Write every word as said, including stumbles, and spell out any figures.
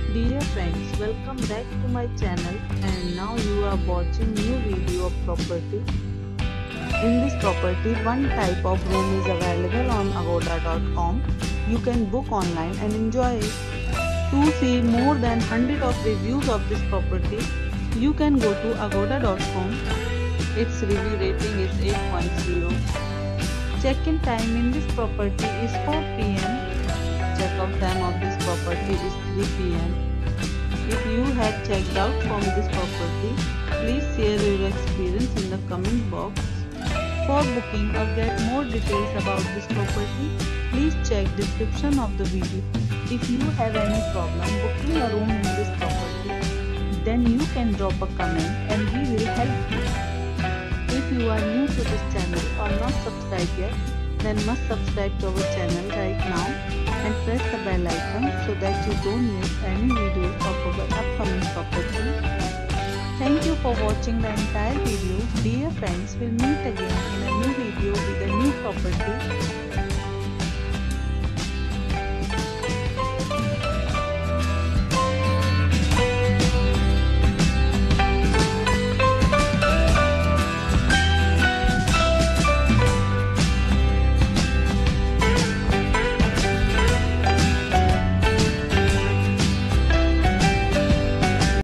Dear friends, welcome back to my channel, and now you are watching new video of property. In this property, one type of room is available on agoda dot com. You can book online and enjoy it. To see more than one hundred of reviews of this property, you can go to agoda dot com. Its review rating is eight point zero. Check-in time in this property is four p m Check-out time of this property is three p m If you have checked out from this property, please share your experience in the comment box. For booking or get more details about this property, please check description of the video. If you have any problem booking a room in this property, then you can drop a comment and we will help you. If you are new to this channel or not subscribed yet, then must subscribe to our channel right now and press the bell icon so that you don't miss any video of our upcoming property. Thank you for watching the entire video. Dear friends, we'll meet again in a new video with a new property.